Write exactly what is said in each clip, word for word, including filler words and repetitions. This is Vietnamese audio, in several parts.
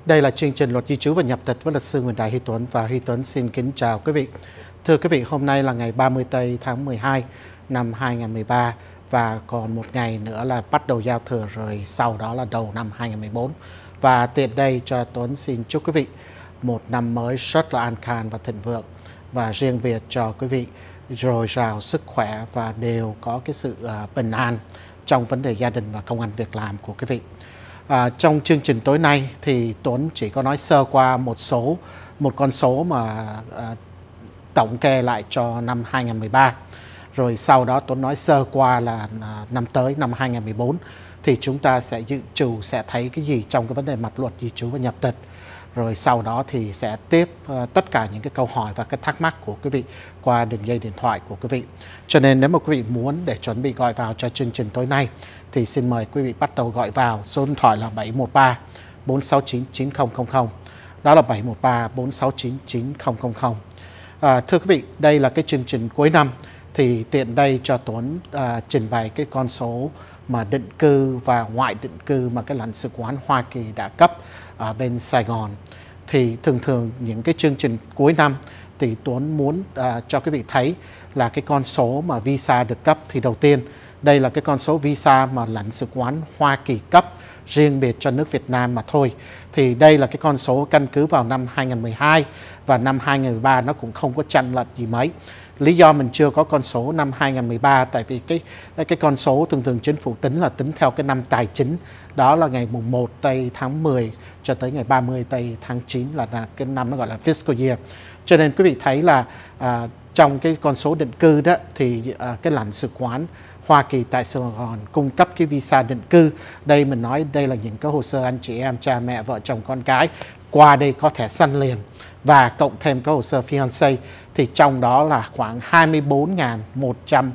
Đây là chương trình luật di trú và nhập tịch với luật sư Nguyễn Đại Huy Tuấn, và Huy Tuấn xin kính chào quý vị. Thưa quý vị, hôm nay là ngày ba mươi tây tháng mười hai năm hai nghìn không trăm mười ba và còn một ngày nữa là bắt đầu giao thừa, rồi sau đó là đầu năm hai nghìn không trăm mười bốn. Và tiện đây cho Tuấn xin chúc quý vị một năm mới rất là an khang và thịnh vượng, và riêng biệt cho quý vị dồi dào sức khỏe và đều có cái sự uh, bình an trong vấn đề gia đình và công ăn việc làm của quý vị. À, trong chương trình tối nay thì Tuấn chỉ có nói sơ qua một số một con số mà à, tổng kê lại cho năm hai nghìn không trăm mười ba, rồi sau đó Tuấn nói sơ qua là à, năm tới năm hai nghìn không trăm mười bốn thì chúng ta sẽ dự trù sẽ thấy cái gì trong cái vấn đề mặt luật di trú và nhập tịch, rồi sau đó thì sẽ tiếp uh, tất cả những cái câu hỏi và cái thắc mắc của quý vị qua đường dây điện thoại của quý vị. Cho nên nếu mà quý vị muốn để chuẩn bị gọi vào cho chương trình tối nay thì xin mời quý vị bắt đầu gọi vào. Số điện thoại là bảy một ba bốn sáu chín chín không không không. Đó là bảy một ba bốn sáu chín chín không không không. À, thưa quý vị, đây là cái chương trình cuối năm thì tiện đây cho Tuấn à, trình bày cái con số mà định cư và ngoại định cư mà cái lãnh sự quán Hoa Kỳ đã cấp ở bên Sài Gòn. Thì thường thường những cái chương trình cuối năm thì Tuấn muốn à, cho quý vị thấy là cái con số mà visa được cấp. Thì đầu tiên đây là cái con số visa mà lãnh sự quán Hoa Kỳ cấp riêng biệt cho nước Việt Nam mà thôi. Thì đây là cái con số căn cứ vào năm hai nghìn không trăm mười hai và năm hai nghìn không trăm mười ba nó cũng không có chênh lệch gì mấy. Lý do mình chưa có con số năm hai nghìn không trăm mười ba tại vì cái cái con số thường thường chính phủ tính là tính theo cái năm tài chính, đó là ngày mùng một tây tháng mười cho tới ngày ba mươi tây tháng chín là, là cái năm nó gọi là fiscal year. Cho nên quý vị thấy là à, trong cái con số định cư đó thì à, cái lãnh sự quán Hoa Kỳ tại Sài Gòn cung cấp cái visa định cư. Đây mình nói đây là những cái hồ sơ anh chị em, cha mẹ, vợ chồng, con cái qua đây có thẻ săn liền và cộng thêm cái hồ sơ fiancé, thì trong đó là khoảng hai mươi bốn nghìn một trăm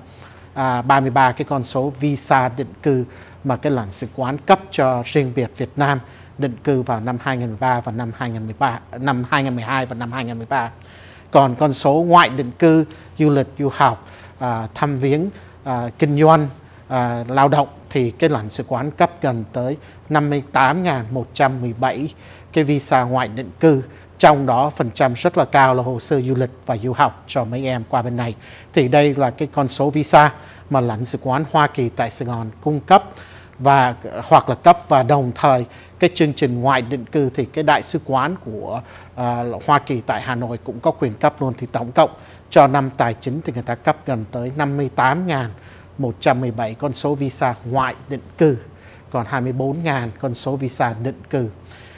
ba mươi ba cái con số visa định cư mà cái lãnh sự quán cấp cho riêng biệt Việt Nam định cư vào năm hai nghìn không trăm mười ba và năm hai nghìn không trăm mười ba, năm hai nghìn không trăm mười hai và năm hai nghìn không trăm mười ba. Còn con số ngoại định cư, du lịch, du học, à, thăm viếng, à, kinh doanh, à, lao động thì cái lãnh sự quán cấp gần tới năm mươi tám nghìn một trăm mười bảy cái visa ngoại định cư. Trong đó phần trăm rất là cao là hồ sơ du lịch và du học cho mấy em qua bên này. Thì đây là cái con số visa mà lãnh sự quán Hoa Kỳ tại Sài Gòn cung cấp và hoặc là cấp, và đồng thời cái chương trình ngoại định cư thì cái đại sứ quán của uh, Hoa Kỳ tại Hà Nội cũng có quyền cấp luôn. Thì tổng cộng cho năm tài chính thì người ta cấp gần tới năm mươi tám nghìn một trăm mười bảy con số visa ngoại định cư, còn hai mươi bốn nghìn con số visa định cư.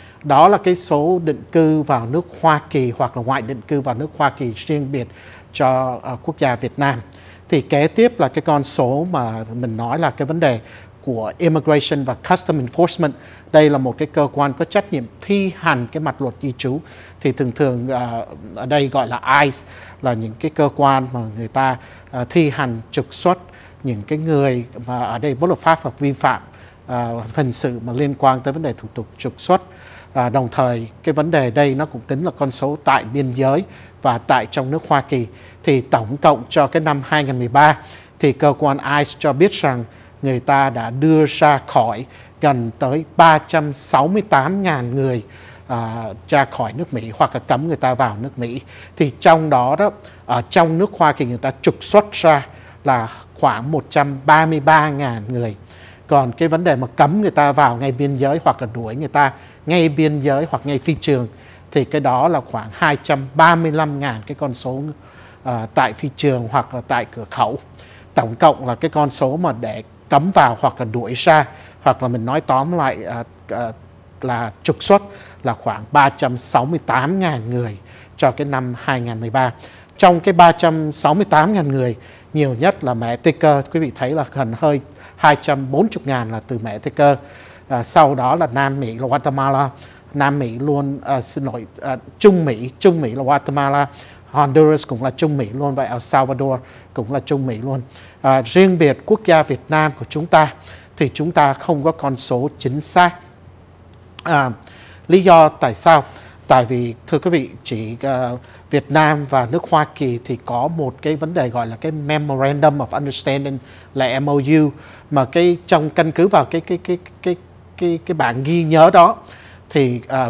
Đó là cái số định cư vào nước Hoa Kỳ hoặc là ngoại định cư vào nước Hoa Kỳ riêng biệt cho uh, quốc gia Việt Nam. Thì kế tiếp là cái con số mà mình nói là cái vấn đề của Immigration và Custom Enforcement. Đây là một cái cơ quan có trách nhiệm thi hành cái mặt luật di trú. Thì thường thường uh, ở đây gọi là I C E, là những cái cơ quan mà người ta uh, thi hành trục xuất những cái người mà ở đây bất hợp pháp hoặc vi phạm uh, hình sự mà liên quan tới vấn đề thủ tục trục xuất. À, đồng thời cái vấn đề đây nó cũng tính là con số tại biên giới và tại trong nước Hoa Kỳ. Thì tổng cộng cho cái năm hai nghìn không trăm mười ba thì cơ quan I C E cho biết rằng người ta đã đưa ra khỏi gần tới ba trăm sáu mươi tám nghìn người à, ra khỏi nước Mỹ hoặc là cấm người ta vào nước Mỹ. Thì trong đó đó ở trong nước Hoa Kỳ người ta trục xuất ra là khoảng một trăm ba mươi ba nghìn người. Còn cái vấn đề mà cấm người ta vào ngay biên giới hoặc là đuổi người ta ngay biên giới hoặc ngay phi trường thì cái đó là khoảng hai trăm ba mươi lăm nghìn cái con số uh, tại phi trường hoặc là tại cửa khẩu. Tổng cộng là cái con số mà để cấm vào hoặc là đuổi ra, hoặc là mình nói tóm lại uh, uh, là trục xuất là khoảng ba trăm sáu mươi tám nghìn người cho cái năm hai nghìn không trăm mười ba. Trong cái ba trăm sáu mươi tám nghìn người, nhiều nhất là mẹ tê cơ, quý vị thấy là gần hơi hai trăm bốn mươi nghìn là từ mẹ tê cơ. À, sau đó là Nam Mỹ là Guatemala, Nam Mỹ luôn, à, xin lỗi, à, Trung Mỹ, Trung Mỹ là Guatemala, Honduras cũng là Trung Mỹ luôn, và El Salvador cũng là Trung Mỹ luôn. À, riêng biệt quốc gia Việt Nam của chúng ta thì chúng ta không có con số chính xác. À, lý do tại sao? Tại vì thưa quý vị, chỉ uh, Việt Nam và nước Hoa Kỳ thì có một cái vấn đề gọi là cái Memorandum of Understanding là M O U, mà cái trong căn cứ vào cái cái cái cái cái cái bản ghi nhớ đó thì uh,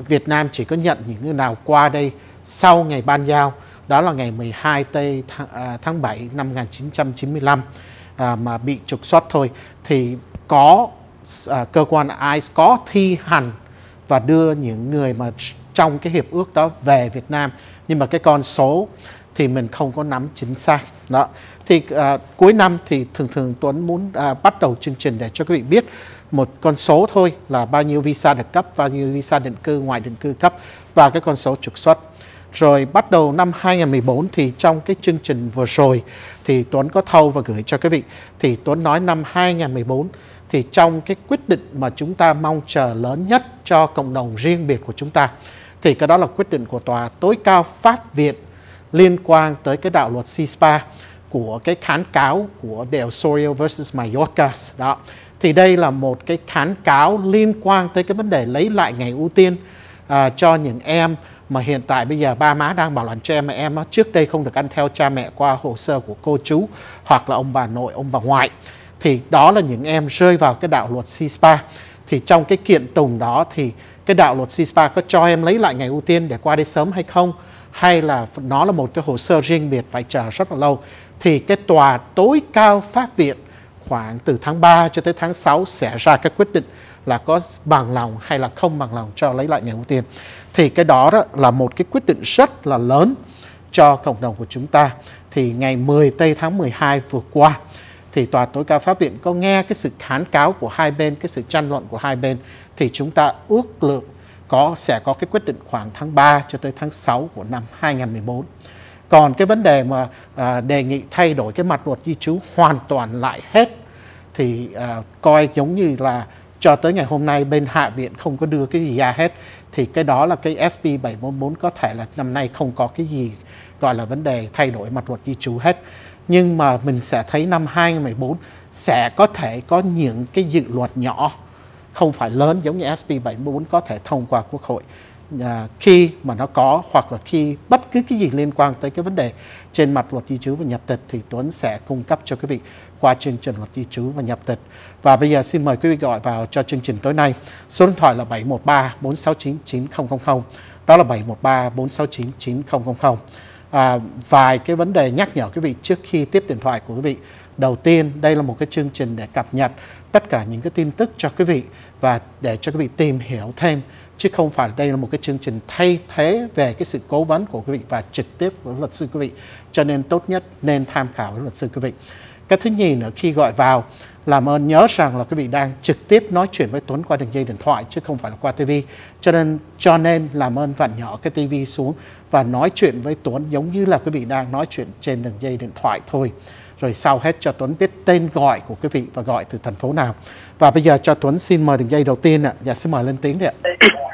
Việt Nam chỉ có nhận những người nào qua đây sau ngày ban giao, đó là ngày mười hai tây tháng bảy năm một nghìn chín trăm chín mươi lăm à, mà bị trục xuất thôi. Thì có à, cơ quan i e có thi hành và đưa những người mà trong cái hiệp ước đó về Việt Nam, nhưng mà cái con số thì mình không có nắm chính xác. Đó. Thì à, cuối năm thì thường thường Tuấn muốn à, bắt đầu chương trình để cho quý vị biết một con số thôi là bao nhiêu visa được cấp, bao nhiêu visa định cư, ngoại định cư cấp và cái con số trục xuất. Rồi bắt đầu năm hai nghìn không trăm mười bốn thì trong cái chương trình vừa rồi thì Tuấn có thâu và gửi cho quý vị. Thì Tuấn nói năm hai nghìn không trăm mười bốn thì trong cái quyết định mà chúng ta mong chờ lớn nhất cho cộng đồng riêng biệt của chúng ta, thì cái đó là quyết định của Tòa tối cao Pháp Việt liên quan tới cái đạo luật xê i ét pê a của cái kháng cáo của De Osorio versus Mayorkas. Đó. Thì đây là một cái kháng cáo liên quan tới cái vấn đề lấy lại ngày ưu tiên à, cho những em mà hiện tại bây giờ ba má đang bảo lãnh cho em mà em trước đây không được ăn theo cha mẹ qua hồ sơ của cô chú hoặc là ông bà nội, ông bà ngoại. Thì đó là những em rơi vào cái đạo luật xê i ét pê a. Thì trong cái kiện tụng đó thì cái đạo luật xê i ét pê a có cho em lấy lại ngày ưu tiên để qua đây sớm hay không? Hay là nó là một cái hồ sơ riêng biệt phải chờ rất là lâu? Thì cái tòa tối cao Pháp Viện khoảng từ tháng ba cho tới tháng sáu sẽ ra cái quyết định là có bằng lòng hay là không bằng lòng cho lấy lại ngày ưu tiên. Thì cái đó, đó là một cái quyết định rất là lớn cho cộng đồng của chúng ta. Thì ngày mười tây tháng mười hai vừa qua thì Tòa tối cao Pháp Viện có nghe cái sự kháng cáo của hai bên, cái sự tranh luận của hai bên, thì chúng ta ước lượng có sẽ có cái quyết định khoảng tháng ba cho tới tháng sáu của năm hai nghìn không trăm mười bốn. Còn cái vấn đề mà à, đề nghị thay đổi cái mặt luật di trú hoàn toàn lại hết thì à, coi giống như là cho tới ngày hôm nay bên Hạ viện không có đưa cái gì ra hết. Thì cái đó là cái S B bảy bốn bốn có thể là năm nay không có cái gì gọi là vấn đề thay đổi mặt luật di trú hết. Nhưng mà mình sẽ thấy năm hai nghìn không trăm mười bốn sẽ có thể có những cái dự luật nhỏ, không phải lớn giống như S B bảy bốn có thể thông qua Quốc hội. À, khi mà nó có, hoặc là khi bất cứ cái gì liên quan tới cái vấn đề trên mặt luật di trú và nhập tịch thì Tuấn sẽ cung cấp cho quý vị qua chương trình luật di trú và nhập tịch. Và bây giờ xin mời quý vị gọi vào cho chương trình tối nay. Số điện thoại là bảy một ba bốn sáu chín chín không không không. Đó là bảy một ba bốn sáu chín chín không không không. À, vài cái vấn đề nhắc nhở quý vị trước khi tiếp điện thoại của quý vị. Đầu tiên, đây là một cái chương trình để cập nhật tất cả những cái tin tức cho quý vị và để cho quý vị tìm hiểu thêm, chứ không phải đây là một cái chương trình thay thế về cái sự cố vấn của quý vị và trực tiếp của luật sư quý vị. Cho nên tốt nhất nên tham khảo với luật sư quý vị. Cái thứ nhì nữa, khi gọi vào, làm ơn nhớ rằng là quý vị đang trực tiếp nói chuyện với Tuấn qua đường dây điện thoại chứ không phải là qua ti vi. Cho nên cho nên làm ơn vặn nhỏ cái ti vi xuống và nói chuyện với Tuấn giống như là quý vị đang nói chuyện trên đường dây điện thoại thôi. Rồi sau hết cho Tuấn biết tên gọi của quý vị và gọi từ thành phố nào. Và bây giờ cho Tuấn xin mời đường dây đầu tiên ạ. Dạ xin mời lên tiếng đi ạ.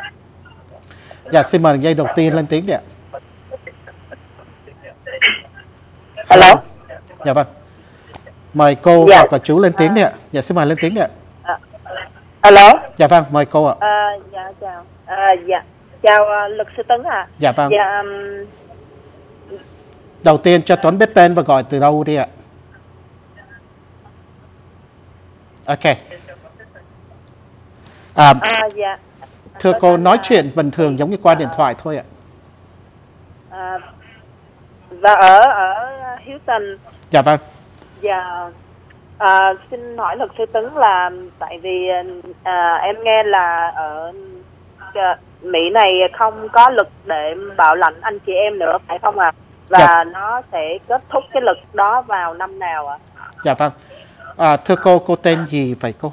Dạ xin mời đường dây đầu tiên lên tiếng đi ạ. Hello. Dạ vâng. Mời cô dạ. hoặc là chú lên tiếng đi ạ. Dạ xin mời lên tiếng đi ạ. À, hello. Dạ vâng, mời cô ạ. À, dạ chào. À, dạ chào uh, luật sư Tuấn ạ. À. Dạ vâng. Dạ, um... Đầu tiên cho Tuấn biết tên và gọi từ đâu đi ạ. Ok. À, à, dạ. Thưa cô, nói chuyện bình thường giống như qua điện thoại thôi ạ. À, và ở ở Houston. Dạ vâng. Dạ. À, xin hỏi luật sư Tuấn là tại vì à, em nghe là ở Mỹ này không có luật để bảo lãnh anh chị em nữa phải không ạ? À? Và dạ. Nó sẽ kết thúc cái luật đó vào năm nào ạ? À? Dạ vâng. À, thưa cô, cô tên gì vậy cô?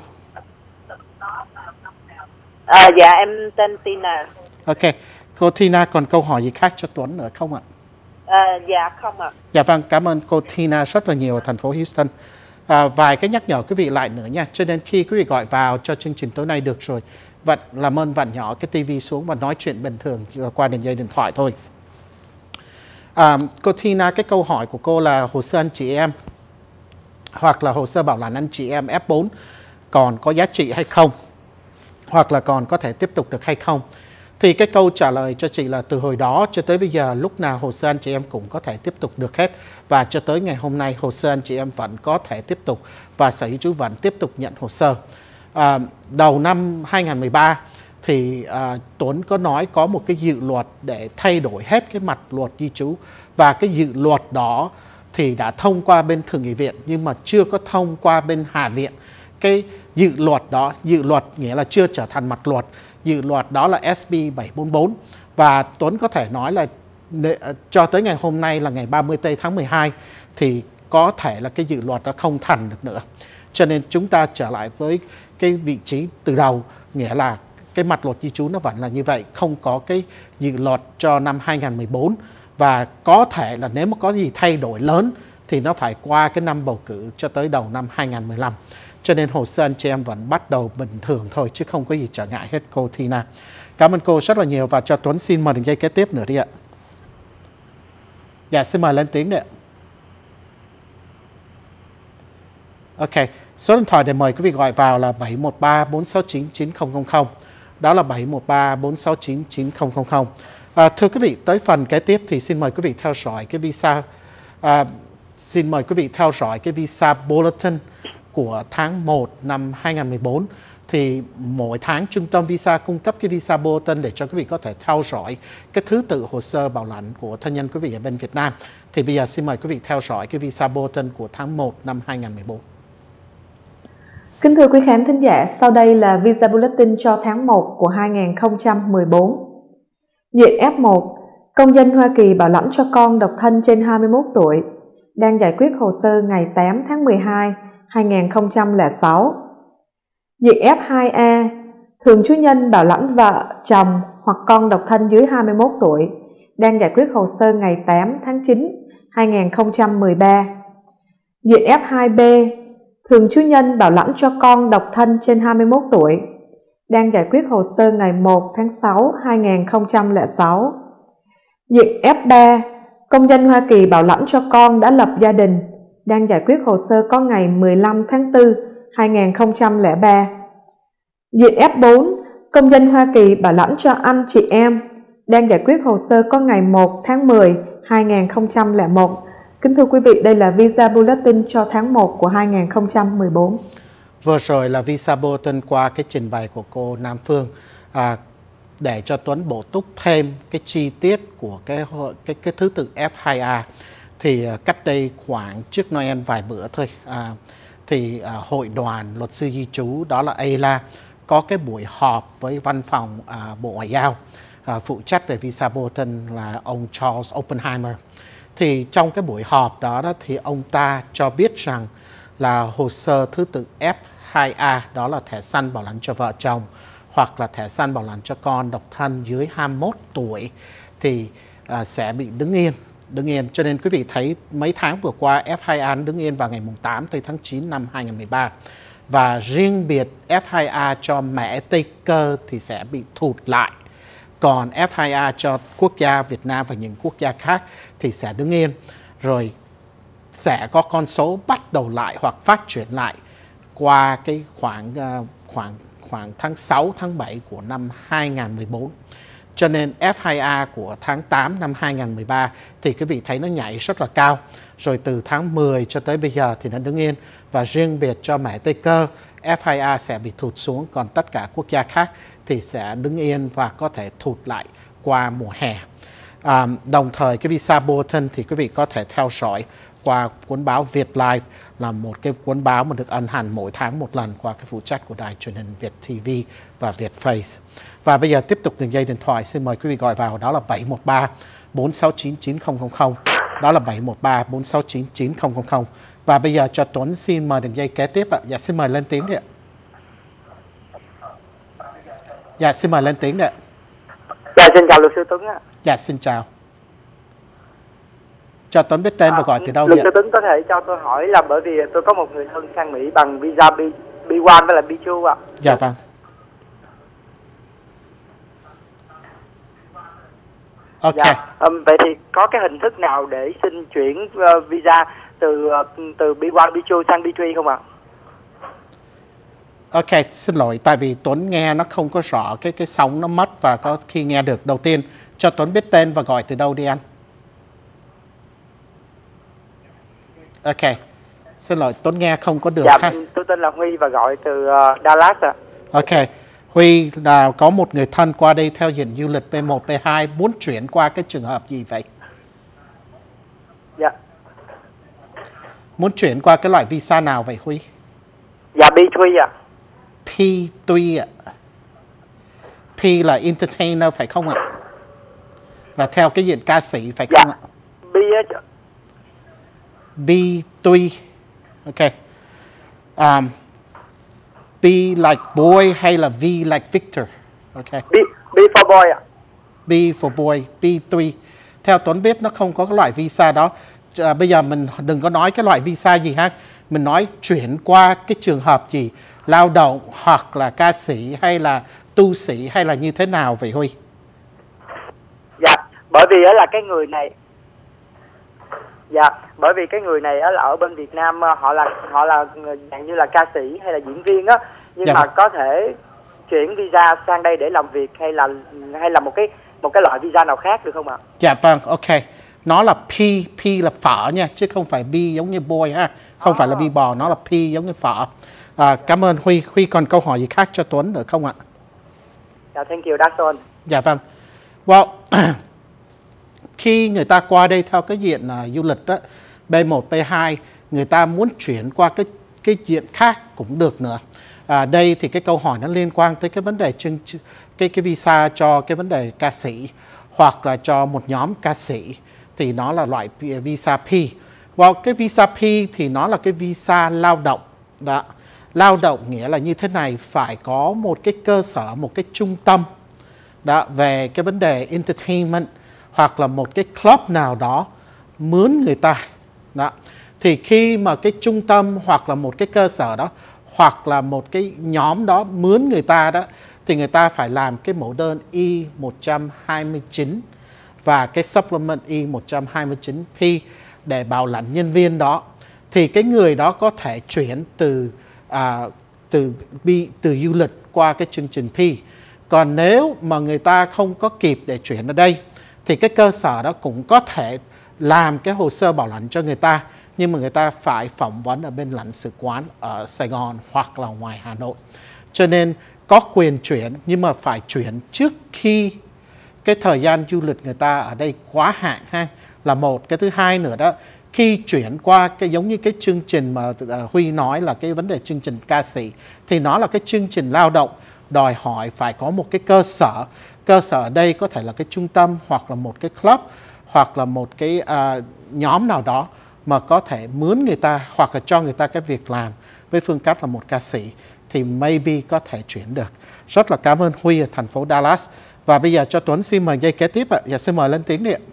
À, dạ em tên Tina. Ok. Cô Tina còn câu hỏi gì khác cho Tuấn nữa không ạ? À, dạ không ạ. Dạ vâng, cảm ơn cô Tina rất là nhiều ở thành phố Houston. À, vài cái nhắc nhở quý vị lại nữa nha. Cho nên khi quý vị gọi vào cho chương trình tối nay được rồi, vặn làm ơn vặn nhỏ cái tivi xuống và nói chuyện bình thường qua đường dây điện thoại thôi. À, cô Tina, cái câu hỏi của cô là hồ sơ anh chị em hoặc là hồ sơ bảo lãnh anh chị em F bốn còn có giá trị hay không, hoặc là còn có thể tiếp tục được hay không. Thì cái câu trả lời cho chị là từ hồi đó cho tới bây giờ lúc nào hồ sơ anh chị em cũng có thể tiếp tục được hết. Và cho tới ngày hôm nay hồ sơ anh chị em vẫn có thể tiếp tục và Sở Di trú vẫn tiếp tục nhận hồ sơ. À, đầu năm hai nghìn không trăm mười ba thì à, Tuấn có nói có một cái dự luật để thay đổi hết cái mặt luật di trú, và cái dự luật đó thì đã thông qua bên Thượng nghị viện nhưng mà chưa có thông qua bên Hạ viện. Cái dự luật đó, dự luật nghĩa là chưa trở thành mặt luật. Dự luật đó là S B bảy bốn bốn, và Tuấn có thể nói là cho tới ngày hôm nay là ngày ba mươi tây tháng mười hai thì có thể là cái dự luật đó không thành được nữa. Cho nên chúng ta trở lại với cái vị trí từ đầu, nghĩa là cái mặt luật di trú nó vẫn là như vậy, không có cái dự luật cho năm hai nghìn không trăm mười bốn, và có thể là nếu mà có gì thay đổi lớn thì nó phải qua cái năm bầu cử cho tới đầu năm hai nghìn không trăm mười lăm. Cho nên hồ sơ anh chị em vẫn bắt đầu bình thường thôi, chứ không có gì trở ngại hết cô Tina. Cảm ơn cô rất là nhiều, và cho Tuấn xin mời đường dây kế tiếp nữa đi ạ. Dạ, xin mời lên tiếng đấy ạ. Ok, số điện thoại để mời quý vị gọi vào là bảy một ba bốn sáu chín chín không không không. Đó là bảy một ba bốn sáu chín chín không không không. À, thưa quý vị, tới phần kế tiếp thì xin mời quý vị theo dõi cái visa à, xin mời quý vị theo dõi cái visa bulletin của tháng một năm hai nghìn không trăm mười bốn. Thì mỗi tháng trung tâm visa cung cấp cái visa bulletin để cho quý vị có thể theo dõi cái thứ tự hồ sơ bảo lãnh của thân nhân quý vị ở bên Việt Nam. Thì bây giờ xin mời quý vị theo dõi cái visa bulletin của tháng một năm hai nghìn không trăm mười bốn. Kính thưa quý khán thính giả, sau đây là visa bulletin cho tháng một của hai nghìn không trăm mười bốn. Diện F một, công dân Hoa Kỳ bảo lãnh cho con độc thân trên hai mươi mốt tuổi, đang giải quyết hồ sơ ngày tám tháng mười hai, hai nghìn không trăm lẻ sáu. Diện F hai A, thường trú nhân bảo lãnh vợ, chồng hoặc con độc thân dưới hai mươi mốt tuổi, đang giải quyết hồ sơ ngày tám tháng chín, hai nghìn không trăm mười ba. Diện F hai B, thường trú nhân bảo lãnh cho con độc thân trên hai mươi mốt tuổi, đang giải quyết hồ sơ ngày một tháng sáu, hai nghìn không trăm lẻ sáu. Diện F ba, công dân Hoa Kỳ bảo lãnh cho con đã lập gia đình, đang giải quyết hồ sơ có ngày mười lăm tháng tư, hai nghìn không trăm lẻ ba. Diện F bốn, công dân Hoa Kỳ bảo lãnh cho anh chị em, đang giải quyết hồ sơ có ngày một tháng mười, hai nghìn không trăm lẻ một. Kính thưa quý vị, đây là visa bulletin cho tháng một của hai nghìn không trăm mười bốn. Vừa rồi là visa bulletin qua cái trình bày của cô Nam Phương. À, để cho Tuấn bổ túc thêm cái chi tiết của cái cái cái thứ tự F hai A, thì uh, cách đây khoảng trước Noel vài bữa thôi, à, thì uh, hội đoàn luật sư di trú, đó là A I L A, có cái buổi họp với văn phòng uh, Bộ Ngoại giao, uh, phụ trách về visa bulletin là ông Charles Oppenheimer. Thì trong cái buổi họp đó, đó thì ông ta cho biết rằng là hồ sơ thứ tự F hai A, đó là thẻ xanh bảo lãnh cho vợ chồng hoặc là thẻ xanh bảo lãnh cho con độc thân dưới hai mươi mốt tuổi thì uh, sẽ bị đứng yên. Đứng yên. Cho nên quý vị thấy mấy tháng vừa qua F hai A đứng yên vào ngày tám tháng chín năm hai nghìn không trăm mười ba. Và riêng biệt F hai A cho mẹ Tây Cơ thì sẽ bị thụt lại. Còn F hai A cho quốc gia Việt Nam và những quốc gia khác thì sẽ đứng yên. Rồi sẽ có con số bắt đầu lại hoặc phát triển lại qua cái khoảng uh, khoảng khoảng tháng sáu, tháng bảy của năm hai nghìn không trăm mười bốn. Cho nên F hai A của tháng tám năm hai nghìn không trăm mười ba thì quý vị thấy nó nhảy rất là cao. Rồi từ tháng mười cho tới bây giờ thì nó đứng yên. Và riêng biệt cho mẹ Tây Cơ, F hai A sẽ bị thụt xuống. Còn tất cả quốc gia khác thì sẽ đứng yên và có thể thụt lại qua mùa hè. À, đồng thời cái visa bulletin thì quý vị có thể theo dõi qua cuốn báo Việt Live, là một cái cuốn báo mà được ấn hành mỗi tháng một lần qua cái phụ trách của đài truyền hình Việt ti vi và Việt Face. Và bây giờ tiếp tục đường dây điện thoại, xin mời quý vị gọi vào, đó là bảy một ba bốn sáu chín chín không không không. Đó là bảy một ba bốn sáu chín chín không không không. Và bây giờ cho Tuấn xin mời đường dây kế tiếp ạ. Dạ, xin mời lên tiếng đi ạ. Dạ, xin mời lên tiếng đi ạ. Dạ, xin chào luật sư Tuấn ạ. Dạ, xin chào. Cho Tuấn biết tên và gọi từ đâu luật đi ạ. Luật sư Tuấn có thể cho tôi hỏi là bởi vì tôi có một người thân sang Mỹ bằng visa B một với là B hai ạ. Dạ vâng. Ok. Dạ, um, vậy thì có cái hình thức nào để xin chuyển uh, visa từ uh, từ B một, B hai sang B ba không ạ? Ok, xin lỗi, tại vì Tuấn nghe nó không có rõ, cái cái sóng nó mất và có khi nghe được. Đầu tiên, cho Tuấn biết tên và gọi từ đâu đi anh. Ok, xin lỗi, Tuấn nghe không có được. Dạ, ha? tôi tên là Huy và gọi từ uh, Dallas ạ. Ok, Huy là có một người thân qua đây theo diện du lịch B một, B hai muốn chuyển qua cái trường hợp gì vậy? Dạ. Muốn chuyển qua cái loại visa nào vậy Huy? Dạ B ba ạ. P ba ạ. P là entertainer phải không ạ? Là theo cái diện ca sĩ phải không dạ. ạ? B B ba. Ok. Um, B like boy hay là V like Victor? Ok. B, B for boy ạ. B for boy, B ba. Theo Tuấn biết nó không có cái loại visa đó. À, bây giờ mình đừng có nói cái loại visa gì ha. Mình nói chuyển qua cái trường hợp gì, lao động hoặc là ca sĩ hay là tu sĩ hay là như thế nào vậy Huy? Dạ, bởi vì đó là cái người này. Dạ, bởi vì cái người này là ở bên Việt Nam, họ là họ là dạng như là ca sĩ hay là diễn viên á, nhưng dạ. mà có thể chuyển visa sang đây để làm việc hay là hay là một cái một cái loại visa nào khác được không ạ? Dạ vâng, ok. Nó là P, P là phở nha, chứ không phải B giống như boy ha. Không oh. phải là B bò, nó là P giống như phở. À, cảm ơn Huy. Huy còn câu hỏi gì khác cho Tuấn được không ạ? Dạ, thank you, that's all. Dạ vâng. Well, khi người ta qua đây theo cái diện uh, du lịch đó, B một, B hai, người ta muốn chuyển qua cái cái diện khác cũng được nữa. À, đây thì cái câu hỏi nó liên quan tới cái vấn đề chương cái cái visa cho cái vấn đề ca sĩ hoặc là cho một nhóm ca sĩ thì nó là loại visa P. Well, cái visa P thì nó là cái visa lao động. Đó. Lao động nghĩa là như thế này, phải có một cái cơ sở, một cái trung tâm đó, về cái vấn đề entertainment hoặc là một cái club nào đó mướn người ta. Đó. Thì khi mà cái trung tâm hoặc là một cái cơ sở đó hoặc là một cái nhóm đó mướn người ta đó thì người ta phải làm cái mẫu đơn I một hai chín và cái supplement I một hai chín P để bảo lãnh nhân viên đó. Thì cái người đó có thể chuyển từ à, từ bi từ du lịch qua cái chương trình P. Còn nếu mà người ta không có kịp để chuyển ở đây thì cái cơ sở đó cũng có thể làm cái hồ sơ bảo lãnh cho người ta, nhưng mà người ta phải phỏng vấn ở bên lãnh sự quán ở Sài Gòn hoặc là ngoài Hà Nội. Cho nên có quyền chuyển, nhưng mà phải chuyển trước khi cái thời gian du lịch người ta ở đây quá hạn ha, là một. Cái thứ hai nữa đó, khi chuyển qua cái giống như cái chương trình mà Huy nói là cái vấn đề chương trình ca sĩ thì nó là cái chương trình lao động, đòi hỏi phải có một cái cơ sở. Cơ sở ở đây có thể là cái trung tâm hoặc là một cái club hoặc là một cái uh, nhóm nào đó mà có thể mướn người ta hoặc là cho người ta cái việc làm với phương cách là một ca sĩ thì maybe có thể chuyển được. Rất là cảm ơn Huy ở thành phố Dallas. Và bây giờ cho Tuấn xin mời dây kế tiếp ạ. Dạ, xin mời lên tiếng đi ạ.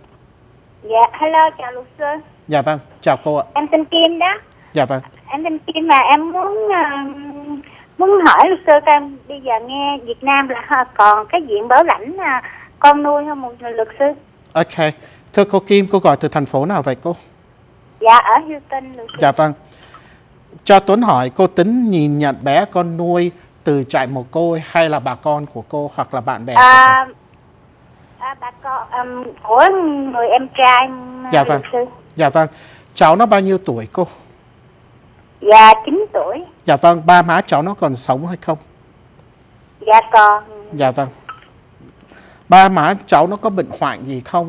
Dạ, hello, chào luật sư. Dạ vâng, chào cô ạ. Em tên Kim đó. Dạ vâng. Em tên Kim và em muốn uh, muốn hỏi luật sư em bây giờ nghe Việt Nam là còn cái diện bảo lãnh uh, con nuôi không một luật sư? Ok. Thưa cô Kim, cô gọi từ thành phố nào vậy cô? Dạ, ở Houston luật sư. Dạ vâng. Cho Tuấn hỏi, cô tính nhìn nhận bé con nuôi từ trại mồ côi hay là bà con của cô hoặc là bạn bè à, của cô? À, bà con um, của người em trai. Dạ vâng. Sư. Dạ vâng. Cháu nó bao nhiêu tuổi cô? Dạ chín tuổi. Dạ vâng. Ba má cháu nó còn sống hay không? Dạ còn. Dạ vâng. Ba má cháu nó có bệnh hoạn gì không?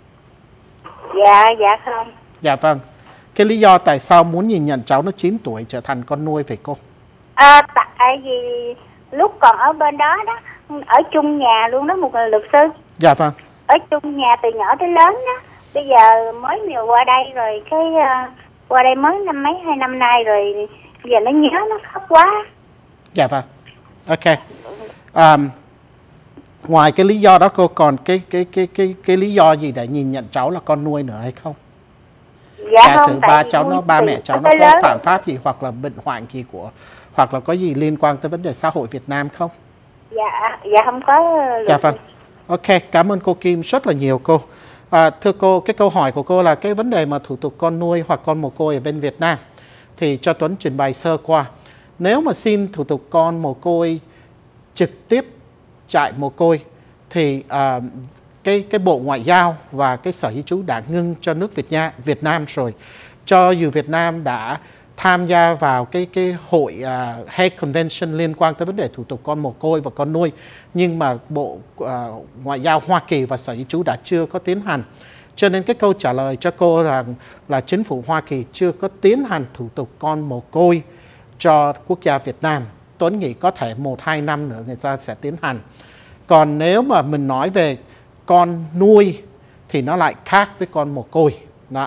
Dạ dạ không. Dạ vâng. Cái lý do tại sao muốn nhìn nhận cháu nó chín tuổi trở thành con nuôi phải cô? À, tại vì lúc còn ở bên đó đó, ở chung nhà luôn đó một luật sư. Dạ vâng. Ở chung nhà từ nhỏ tới lớn đó. Bây giờ mới điều qua đây rồi cái uh, qua đây mới năm mấy hai năm nay rồi, giờ nó nhớ nó khóc quá. Dạ vâng. Ok. Um, ngoài cái lý do đó cô còn cái cái cái cái cái lý do gì để nhìn nhận cháu là con nuôi nữa hay không? Dạ giả không, sử ba cháu nó ba mẹ cháu nó có lớn. phạm pháp gì hoặc là bệnh hoạn gì của hoặc là có gì liên quan tới vấn đề xã hội Việt Nam không? Dạ dạ không có. Dạ vâng. Ok, cảm ơn cô Kim rất là nhiều cô. À, thưa cô, cái câu hỏi của cô là cái vấn đề mà thủ tục con nuôi hoặc con mồ côi ở bên Việt Nam thì cho Tuấn trình bày sơ qua. Nếu mà xin thủ tục con mồ côi trực tiếp trại mồ côi thì à, cái cái Bộ Ngoại giao và cái Sở Di trú đã ngưng cho nước Việt Nam Việt Nam rồi. Cho dù Việt Nam đã tham gia vào cái cái hội uh, Hague Convention liên quan tới vấn đề thủ tục con mồ côi và con nuôi, nhưng mà Bộ uh, Ngoại giao Hoa Kỳ và Sở Di trú đã chưa có tiến hành. Cho nên cái câu trả lời cho cô rằng là chính phủ Hoa Kỳ chưa có tiến hành thủ tục con mồ côi cho quốc gia Việt Nam. Tuấn nghĩ có thể một hai năm nữa người ta sẽ tiến hành. Còn nếu mà mình nói về con nuôi thì nó lại khác với con mồ côi. Đó.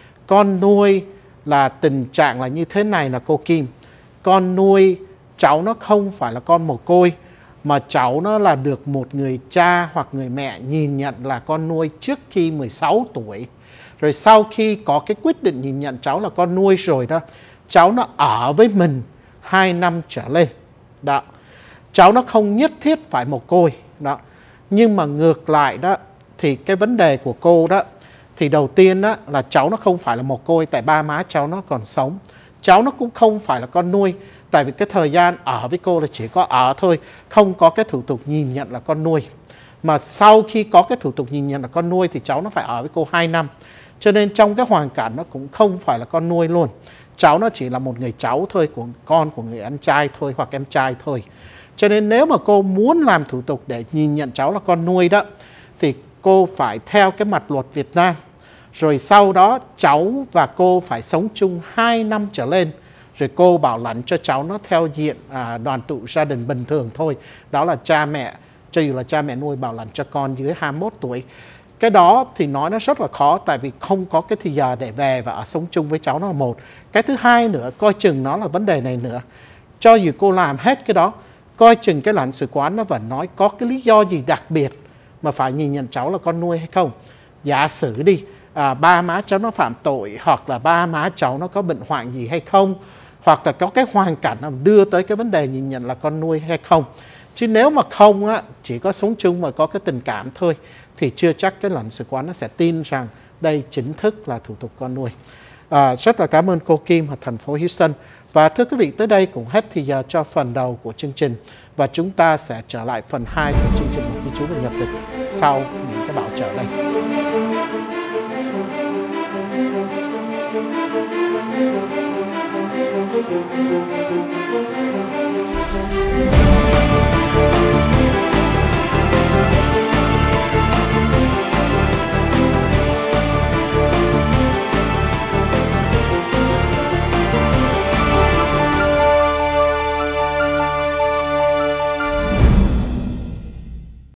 Con nuôi là tình trạng là như thế này là cô Kim. Con nuôi cháu nó không phải là con mồ côi, mà cháu nó là được một người cha hoặc người mẹ nhìn nhận là con nuôi trước khi mười sáu tuổi. Rồi sau khi có cái quyết định nhìn nhận cháu là con nuôi rồi đó, cháu nó ở với mình hai năm trở lên. Đó. Cháu nó không nhất thiết phải mồ côi. Đó. Nhưng mà ngược lại đó, thì cái vấn đề của cô đó, thì đầu tiên đó là cháu nó không phải là mồ côi tại ba má cháu nó còn sống. Cháu nó cũng không phải là con nuôi, tại vì cái thời gian ở với cô là chỉ có ở thôi, không có cái thủ tục nhìn nhận là con nuôi. Mà sau khi có cái thủ tục nhìn nhận là con nuôi thì cháu nó phải ở với cô hai năm. Cho nên trong cái hoàn cảnh nó cũng không phải là con nuôi luôn. Cháu nó chỉ là một người cháu thôi, của con của người anh trai thôi hoặc em trai thôi. Cho nên nếu mà cô muốn làm thủ tục để nhìn nhận cháu là con nuôi đó, thì cô phải theo cái mặt luật Việt Nam. Rồi sau đó cháu và cô phải sống chung hai năm trở lên. Rồi cô bảo lãnh cho cháu nó theo diện à, đoàn tụ gia đình bình thường thôi. Đó là cha mẹ, cho dù là cha mẹ nuôi bảo lãnh cho con dưới hai mươi mốt tuổi. Cái đó thì nói nó rất là khó, tại vì không có cái thời giờ để về và ở sống chung với cháu nó là một. Cái thứ hai nữa, coi chừng nó là vấn đề này nữa. Cho dù cô làm hết cái đó, coi chừng cái lãnh sự quán nó vẫn nói có cái lý do gì đặc biệt mà phải nhìn nhận cháu là con nuôi hay không. Giả sử đi, à, ba má cháu nó phạm tội, hoặc là ba má cháu nó có bệnh hoạn gì hay không, hoặc là có cái hoàn cảnh nào đưa tới cái vấn đề nhìn nhận là con nuôi hay không. Chứ nếu mà không á, chỉ có sống chung mà có cái tình cảm thôi, thì chưa chắc cái lãnh sự quán nó sẽ tin rằng đây chính thức là thủ tục con nuôi. À, rất là cảm ơn cô Kim ở thành phố Houston. Và thưa quý vị, tới đây cũng hết thì giờ cho phần đầu của chương trình. Và chúng ta sẽ trở lại phần hai của chương trình Một Ghi Chú và Nhập Tịch sau những cái bảo trợ đây. Thank you.